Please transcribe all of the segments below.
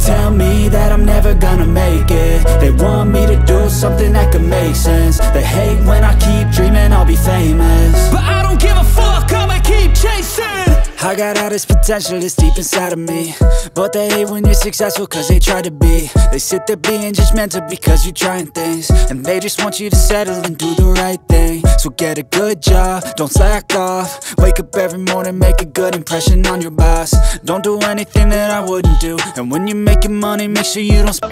tell me that I'm never gonna make it. They want me to do something that could make sense. They hate when I keep dreaming I'll be famous, but I don't give a fuck, I'ma keep chasing. I got all this potential that's deep inside of me, but they hate when you're successful cause they try to be. They sit there being judgmental because you're trying things, and they just want you to settle and do the right thing. So get a good job, don't slack off. Wake up every morning, make a good impression on your boss. Don't do anything that I wouldn't do, and when you're making money, make sure you don't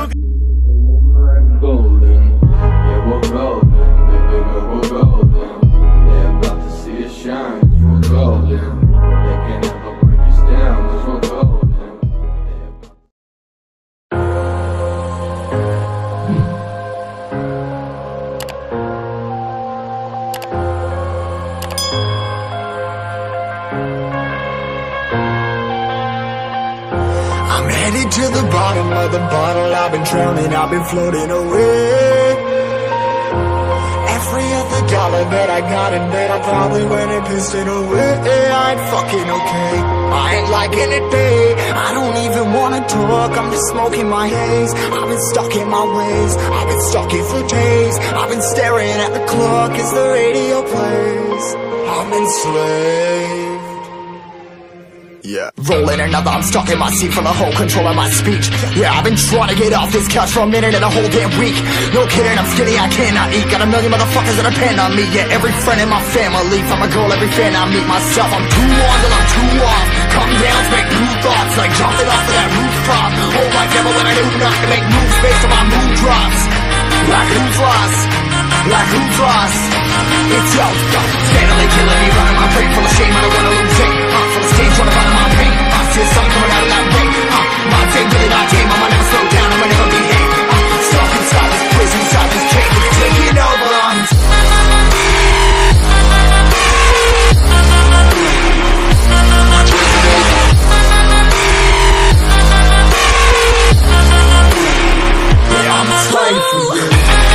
golden, yeah, we're golden, baby girl, we're golden. They're about to see us shine, 'cause we're golden. They can never break us down, 'cause we're golden. I'm headed to the bottom of the bottle. I've been drowning, I've been floating away. Every other dollar that I got in bed, I probably went and pissed it away. I ain't fucking okay, I ain't liking it, babe. I don't even wanna talk, I'm just smoking my haze. I've been stuck in my ways, I've been stuck here for days. I've been staring at the clock as the radio plays. I'm enslaved. Yeah. Rolling another, I'm stuck in my seat for the whole control of my speech. Yeah, I've been trying to get off this couch for a minute and a whole damn week. No kidding, I'm skinny, I cannot eat. Got a million motherfuckers that depend on me. Yeah, every friend in my family, from a girl, every fan I meet myself. I'm too on till I'm too off. Come down to make new thoughts, like jumping off of that rooftop. Hold my devil when I do not to make moves based on my mood drops. Like who's lost? Like who's lost? It's yo, steadily killing me, running my brain full of shame. I don't wanna lose it. Full of stage, trying to find my pain. I see the sun coming out of that rain. My day really not tame. I'ma never slow down. I'ma never be hate. Stuck inside this prison, inside this cage, it's taking over. Yeah, I'm a slave for you.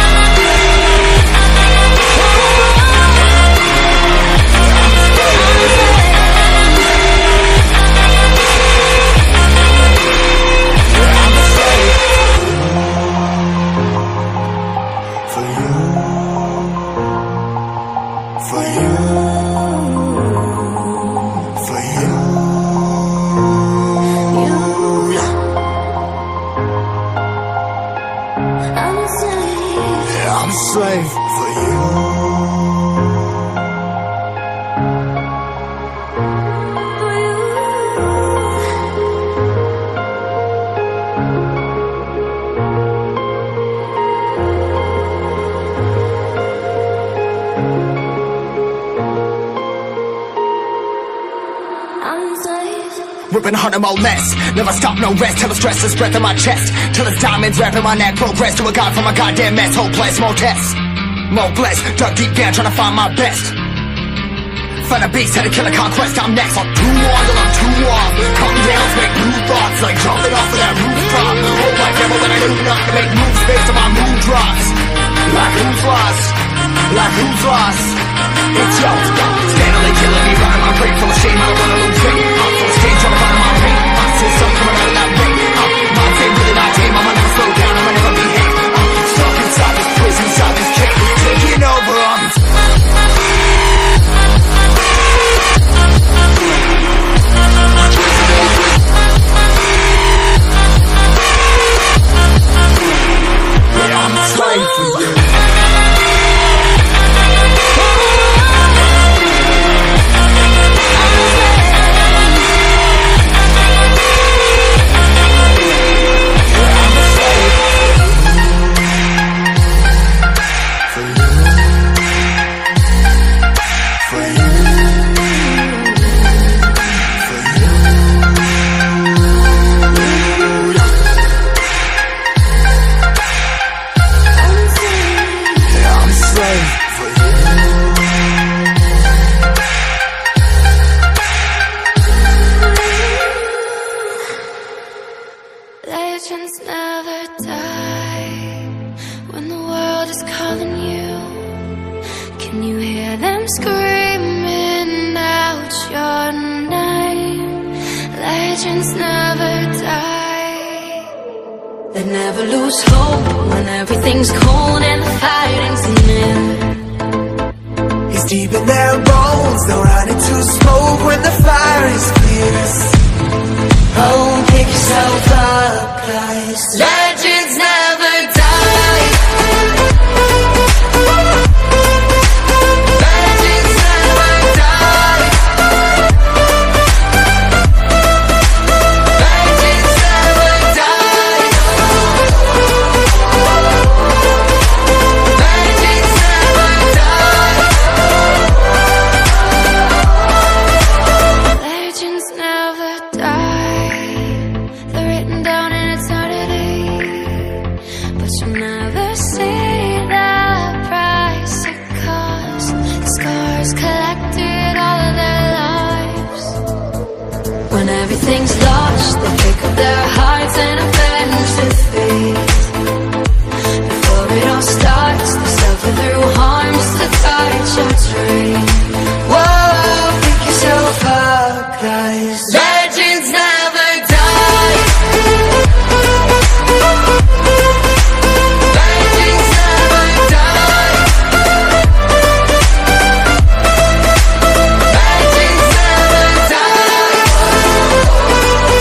I'm a slave for you. Ripping hard and more less. Never stop, no rest. Till the stress is breath in my chest. Till it's diamonds wrapping my neck. Progress to a god from a goddamn mess. Hopeless, more tests, more blessed. Dug deep down trying to find my best. Find a beast, had to kill a conquest. I'm next. I'm too on till I'm too off. Come down to make new thoughts, like jumping off of that rooftop. Hold my devil when I do not to make moves based on my mood drops. Like who's lost? Like who's lost? It's yo, steadily killing me, running my brain full of shame. I don't wanna lose it. I'm full of stage, trying to find my pain. I see the sun coming out of that rain. My day really not tame. I'ma never slow down. I'ma never be hate. Stuck inside this prison, inside this cage, it's taking over. Yeah, I'm a slave for you. Legends never die when the world is calling you. Can you hear them screaming out your name? Legends never die. never lose hope when everything's cold and the fighting's near. It's deep in their bones, they'll run into smoke when the fire is fierce. Oh, pick yourself up, guys. Legends never die. Legends never die. Legends never die. Legends never die. Legends never die. They're written down in eternity, but you'll never see the price it cost. Scars collected all of their lives. When everything's lost, they pick up their hearts and avenge defeat. Before it all starts, they suffer through harms to touch a tree. Whoa, pick yourself up, guys. Legends never die. Legends never die. Legends never die.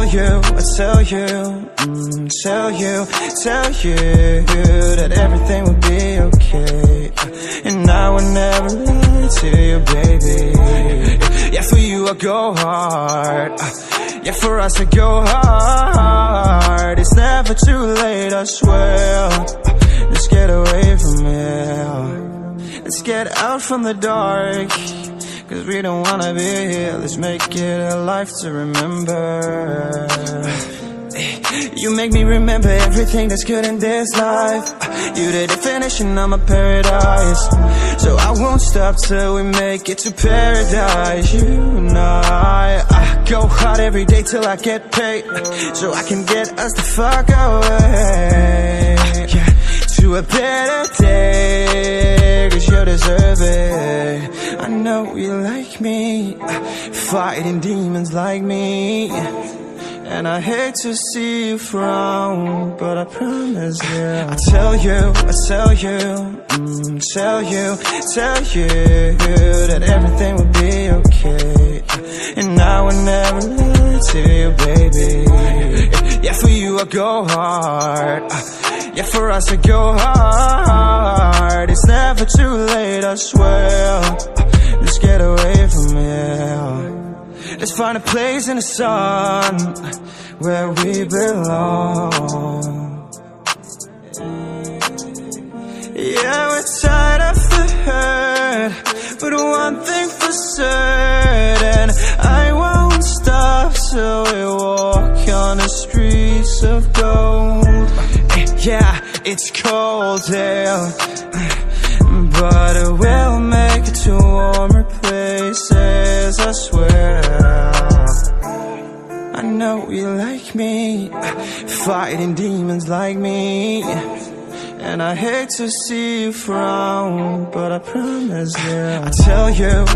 tell you that everything will be okay, and I would never lie to you, baby. Yeah, for you I go hard. Yeah, for us I go hard. It's never too late, I swear. Let's get away from here. Let's get out from the dark, 'cause we don't wanna be here. Let's make it a life to remember. You make me remember everything that's good in this life. You're the definition of my paradise, so I won't stop till we make it to paradise. You and I go hard every day till I get paid, so I can get us the fuck away, yeah, to a better day, 'cause you deserve it. I know you like me, fighting demons like me, and I hate to see you frown, but I promise you I tell you that everything will be okay, and I would never lie to you, baby. Yeah, for you I go hard. Yeah, for us I go hard. It's never too late, I swear. Let's get away from here. Let's find a place in the sun where we belong. Yeah, we're tired of the hurt, but one thing for certain, I won't stop till we walk on the streets of gold. Yeah, it's cold here, but we'll make it to warmer places, I swear. I know you like me, fighting demons like me, and I hate to see you frown, but I promise you I tell you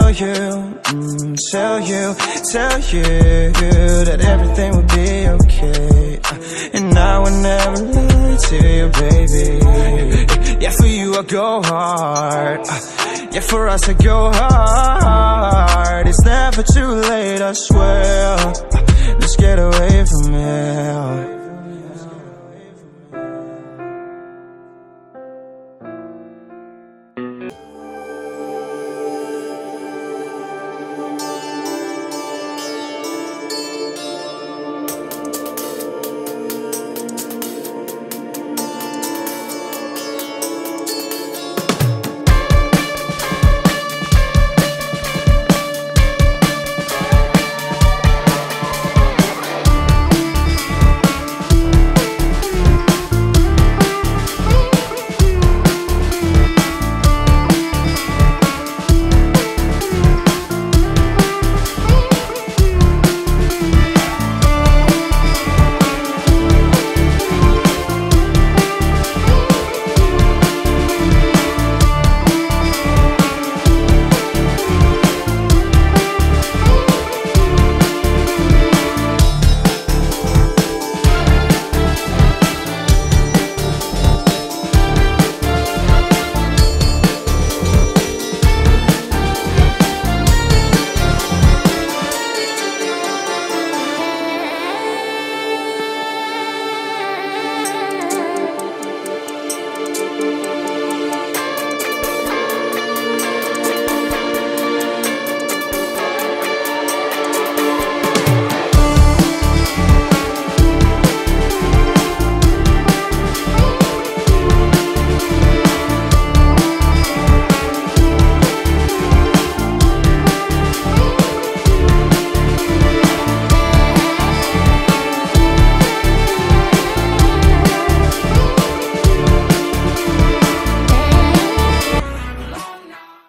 that everything will be okay, and I would never lie to you, baby. Yeah, for you I go hard. Yeah, for us I go hard. It's never too late, I swear.